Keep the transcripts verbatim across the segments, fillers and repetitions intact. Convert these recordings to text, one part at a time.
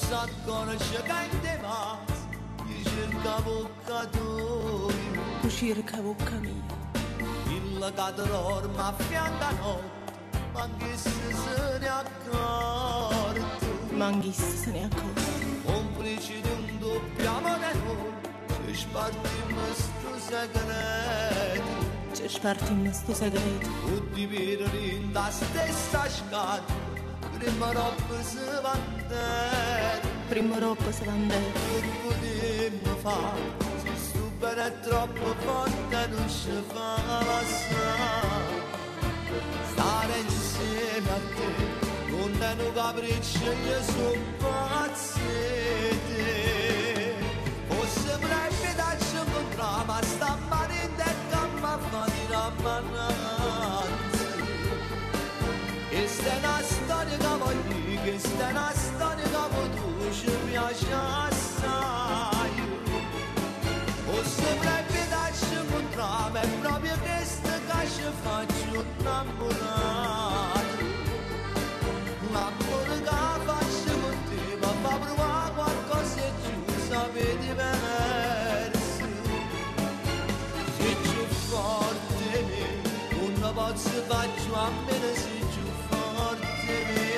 sa conosce che te va, ti cerca bocca tua, tu cerca bocca mia. il cadror ma fianca notte, ma che se ne accorto, Manghista se ne accorge. complici di un doppio amore noi, ci spartimmo sto segreto, ci spartimmo sto segreto, tutti pirri in la stessa scatola, prima roba si vandera, prima roba si vandera. che potremmo fare, se sto bene è troppo forte non ci fa passare, stare insieme a te, non è un capriccio, io sono pazzo di te, forse vorrei darci un contrario, ma sta male in te che mi fa dire a mannaggia. Questa è una storia che voglio, questa è una storia che tu ci piace assai. Forse vorrei darci un contrario, ma è proprio questo che ci faccio innamorato. L'amore che faccio con te, ma fa provare qualcosa e giù, sapere diverso. Sei più forte di me, non posso faccio a meno sei più forte di me.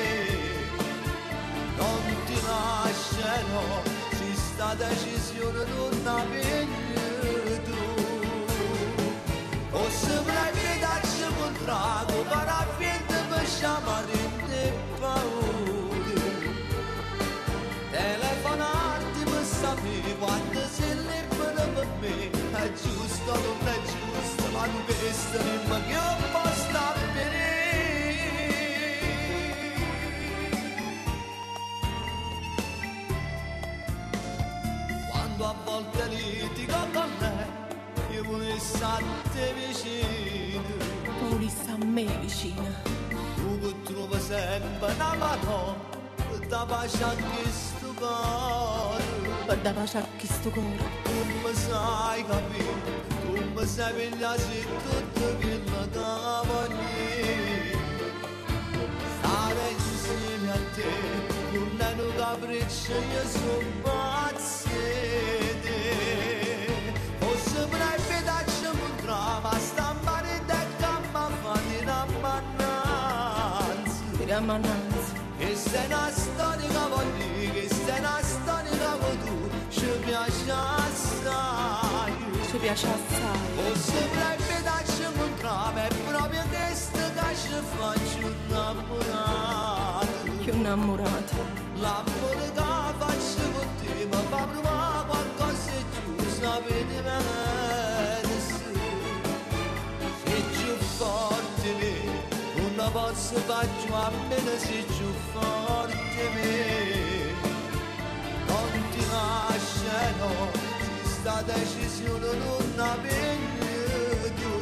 Non ti lascerò, se sta decisione non la prendi tu. Forse vorrei darci un contratto, ma la finta per chiamare in te paura. Telefonarti per sapere quando sei libero per me, è giusto, non è giusto, ma questo non che io posso avvenire. Quando a volte litigo con me, io voglio stare a te vicino. Tu volessi a me vicina, Tu che trovi sempre una mano, da pace a questo cuore. per da pace a questo cuore. Tu mi sai capire, tu mi sai pigliare se tutto quello che voglio. Stare insieme a te, non è un capriccio, io sono pazzo di te. Forse vorrei darci un contrario, ma sta male in te che mi fa dire a mannanza. Dire a mannanza, Questa è una storia che voglio, questa è una storia che tu ci piace assai. ci piace assai. Forse vorrei darci un contrario, è proprio questo che ci faccio innamorato. Che innamorato, L'amore che faccio con te, ma fa provare qualcosa e giù, sapere diverso. Sei più forte di me, non posso faccio a meno sei più forte di me. Non ti lascerò, se sta decisione non la prendi tu.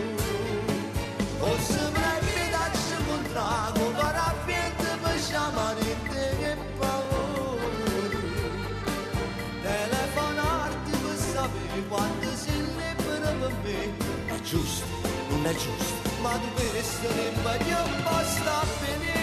Forse vorrei darci un contratto, ma la finta per chiamare in te che paura. Telefonarti per sapere quando sei libero per me. È giusto, non è giusto, ma tu per essere meglio basta finire.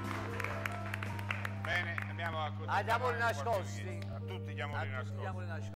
Bene, andiamo a Ah, diamoli nascosti. A tutti diamoli A tutti nascosti. diamoli nascosti.